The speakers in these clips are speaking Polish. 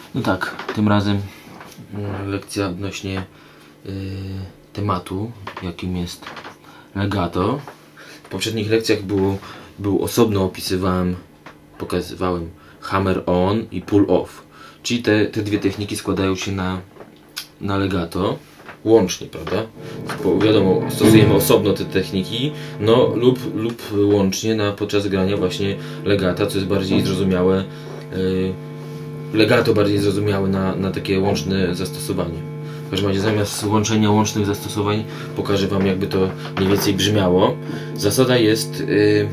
No tak, tym razem lekcja odnośnie tematu, jakim jest legato. W poprzednich lekcjach był osobno pokazywałem hammer on i pull off. Czyli te dwie techniki składają się na legato łącznie, prawda? Bo wiadomo, stosujemy osobno te techniki, no lub łącznie podczas grania właśnie legata, co jest bardziej zrozumiałe. Legato bardziej zrozumiałe na takie łączne zastosowanie. W każdym razie zamiast łączenia łącznych zastosowań pokażę wam, jakby to mniej więcej brzmiało. Zasada jest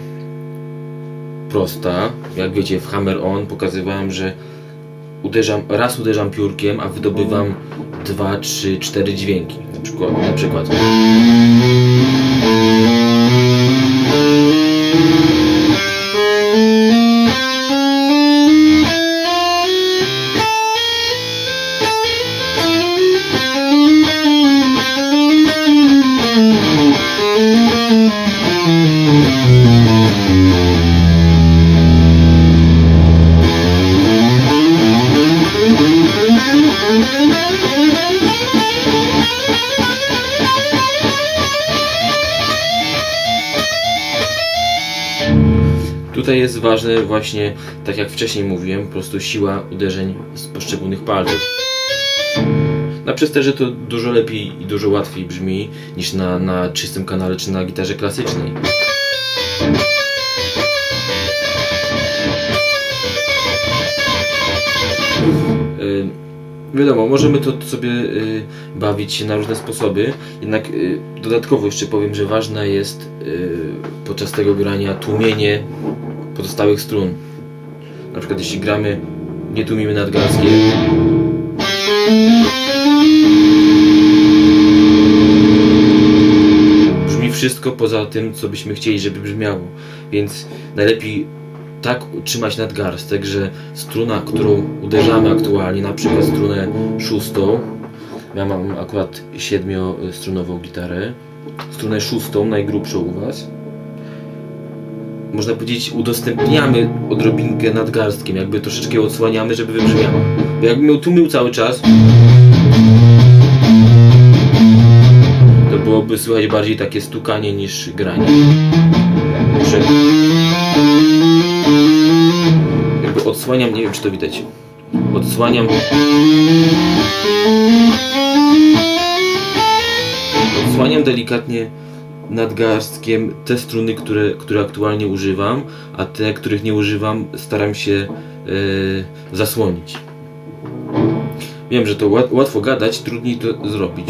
prosta. Jak wiecie, w hammer on pokazywałem, że raz uderzam piórkiem, a wydobywam 2, 3, 4 dźwięki. Na przykład. Tutaj jest ważne właśnie, tak jak wcześniej mówiłem, po prostu siła uderzeń z poszczególnych palców. Na przesterze to dużo lepiej i dużo łatwiej brzmi niż na czystym kanale czy na gitarze klasycznej. Wiadomo, możemy to sobie bawić się na różne sposoby, jednak dodatkowo jeszcze powiem, że ważne jest podczas tego grania tłumienie pozostałych strun. Na przykład jeśli gramy, nie tłumimy nadgarskie, brzmi wszystko poza tym, co byśmy chcieli, żeby brzmiało, więc najlepiej tak trzymać nadgarstek, że struna, którą uderzamy aktualnie, na przykład strunę szóstą, ja mam akurat 7-strunową gitarę, strunę szóstą, najgrubszą u was, można powiedzieć, udostępniamy odrobinkę nadgarstkiem, jakby troszeczkę odsłaniamy, żeby wybrzmiała. Bo jakbym ją tłumił cały czas, to byłoby słychać bardziej takie stukanie niż granie. Jakby odsłaniam, nie wiem czy to widać, odsłaniam delikatnie nadgarstkiem te struny, które aktualnie używam, a te, których nie używam, staram się zasłonić. Wiem, że to łatwo gadać, trudniej to zrobić.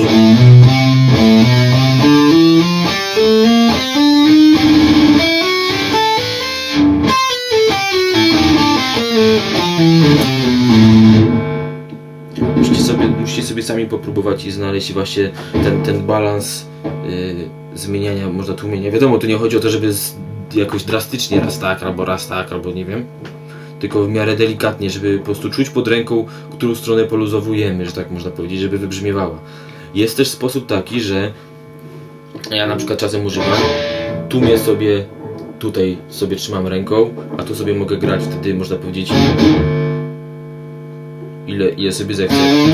Musicie sobie sami popróbować i znaleźć właśnie ten balans zmieniania, można tłumienia. Wiadomo, tu nie chodzi o to, żeby jakoś drastycznie raz tak, albo nie wiem, tylko w miarę delikatnie, żeby po prostu czuć pod ręką, którą stronę poluzowujemy, że tak można powiedzieć, żeby wybrzmiewała. Jest też sposób taki, że ja na przykład czasem używam, tłumię sobie, tutaj sobie trzymam ręką, a tu sobie mogę grać, wtedy można powiedzieć ile sobie zechcę.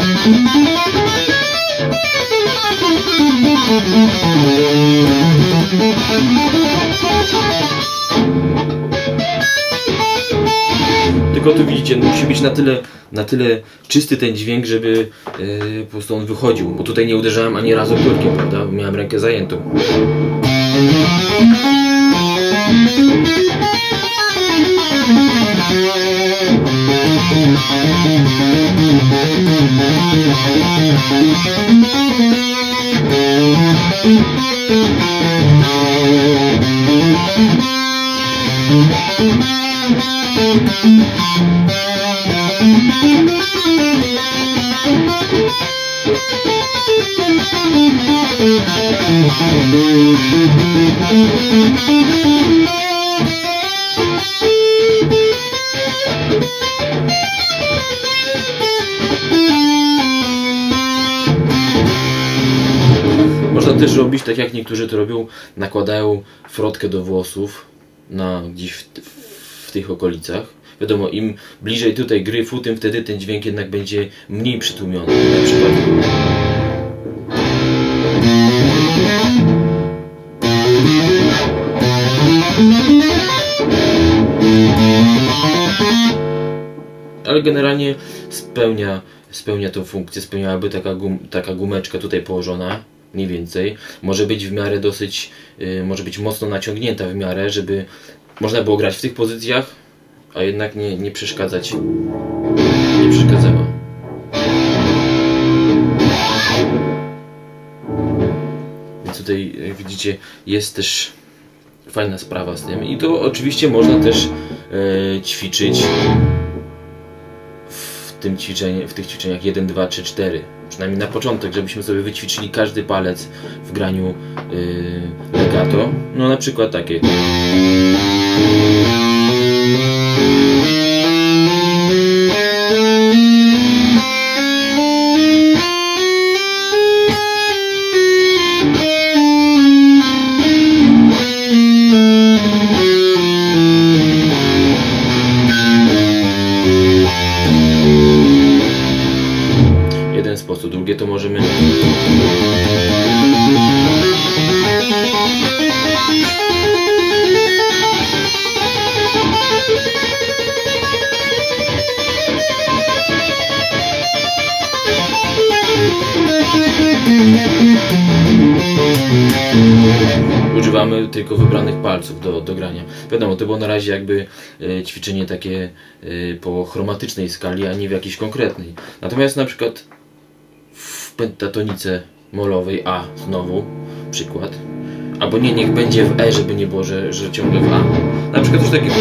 Tylko tu widzicie, no musi być na tyle czysty ten dźwięk, żeby po prostu on wychodził, bo tutaj nie uderzałem ani razu piórkiem, prawda? Miałem rękę zajętą. Można też robić tak, jak niektórzy to robią, nakładają frotkę do włosów gdzieś w tych okolicach. Wiadomo, im bliżej tutaj gryfu, tym wtedy ten dźwięk jednak będzie mniej przytłumiony. Na przykład ale generalnie spełnia tą funkcję, spełniałaby taka gumeczka tutaj położona, mniej więcej. Może być w miarę dosyć, może być mocno naciągnięta w miarę, żeby można było grać w tych pozycjach, a jednak nie przeszkadzać, nie przeszkadzała. Więc tutaj, jak widzicie, jest też fajna sprawa z tym i to oczywiście można też ćwiczyć w tych ćwiczeniach 1, 2, 3, 4. Przynajmniej na początek, żebyśmy sobie wyćwiczyli każdy palec w graniu legato. No na przykład takie. Jeden sposób, drugie to możemy używamy tylko wybranych palców do grania. Wiadomo, to było na razie jakby ćwiczenie takie po chromatycznej skali, a nie w jakiejś konkretnej. Natomiast na przykład w pentatonice molowej A znowu, przykład, albo nie, niech będzie w E, żeby nie było, że ciągle w A. Na przykład coś takiego.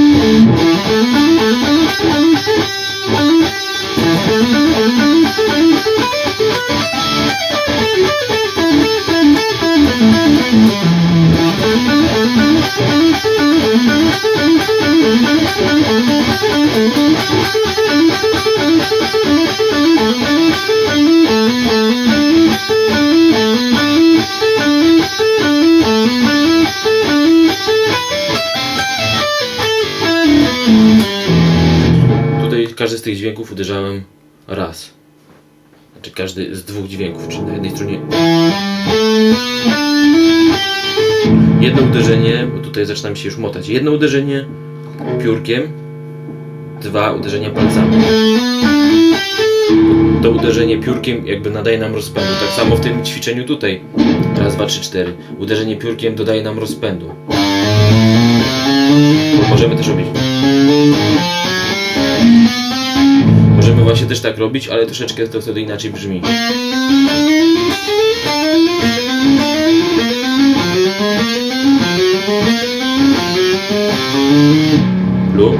Tutaj każdy z tych dźwięków uderzałem raz. Znaczy każdy z dwóch dźwięków, czyli na jednej stronie jedno uderzenie, bo tutaj zaczynam się już motać. Jedno uderzenie piórkiem, dwa uderzenia palcami. To uderzenie piórkiem jakby nadaje nam rozpędu. Tak samo w tym ćwiczeniu tutaj. Raz, dwa, trzy, cztery. Uderzenie piórkiem dodaje nam rozpędu. Możemy też robić. Możemy właśnie też tak robić, ale troszeczkę to wtedy inaczej brzmi. Lub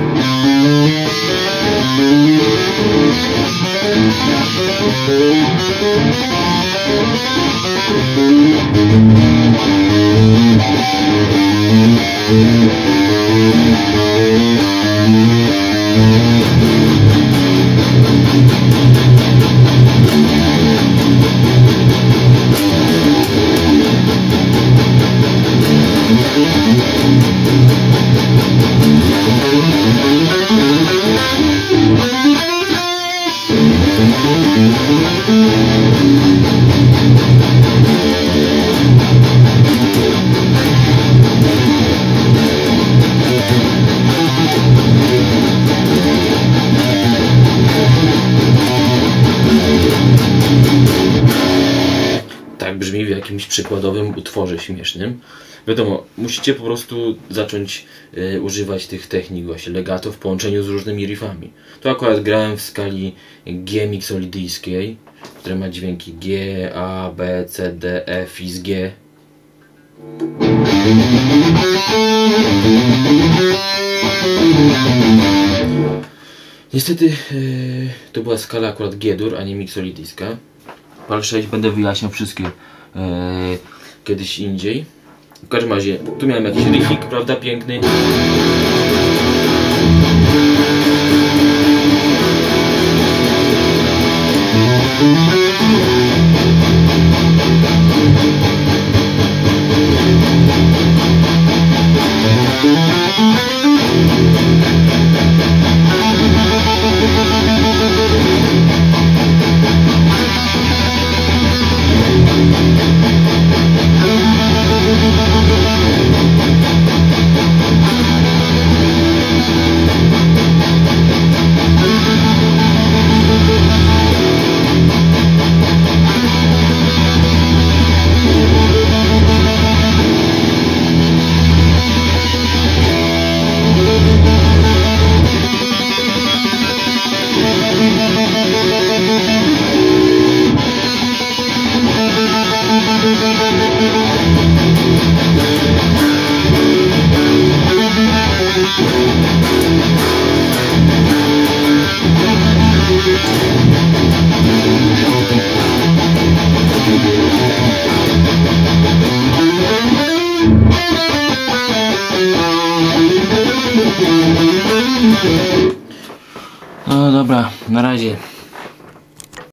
tak brzmi w jakimś przykładowym utworze śmiesznym. Wiadomo, musicie po prostu zacząć używać tych technik właśnie legato w połączeniu z różnymi riffami. Tu akurat grałem w skali G miksolidyjskiej, która ma dźwięki G, A, B, C, D, F i z G. Niestety to była skala akurat G-dur, a nie miksolidyjska. PAL 6 będę wyjaśniał wszystkie kiedyś indziej. W każdym razie, tu miałem jakiś riffik, prawda, piękny. No dobra, na razie.